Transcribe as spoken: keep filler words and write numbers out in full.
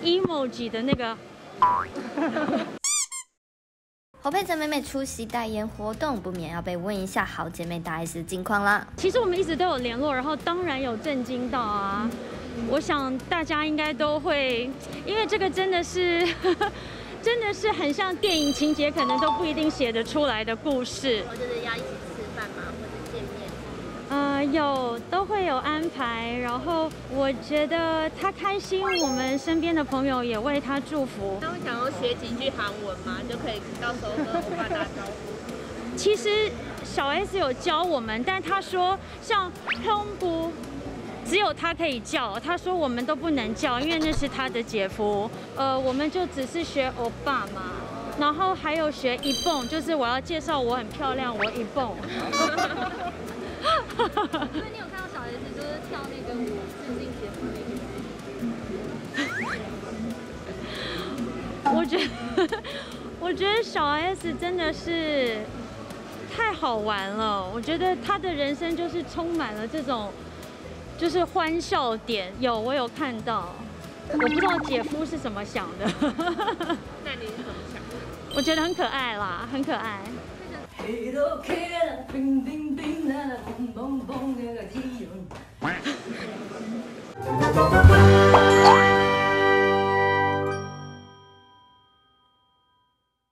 emoji 的那个。 侯佩岑妹妹出席代言活动，不免要被问一下好姐妹大 S 的近况啦。 其实我们一直都有联络，然后当然有震惊到啊。我想大家应该都会，因为这个真的是，真的是很像电影情节，可能都不一定写得出来的故事。 或者是要一起吃饭吗？或者见面？ 呃，有都会有安排，然后我觉得他开心，我们身边的朋友也为他祝福。 他会想要学几句韩文吗？就可以到时候跟欧巴打招呼。 其实小 S 有教我们，但他说像형부只有他可以叫，他说我们都不能叫，因为那是他的姐夫。呃，我们就只是学欧巴嘛，然后还有学一蹦，就是我要介绍我很漂亮，我一蹦。 所以你有看到小 S 就是跳那个舞致敬姐夫那个？ 我觉得，我觉得小 S 真的是太好玩了。我觉得她的人生就是充满了这种，就是欢笑点。有，我有看到。我不知道姐夫是怎么想的。 那你是怎么想的？ 我觉得很可爱啦，很可爱。 Bang,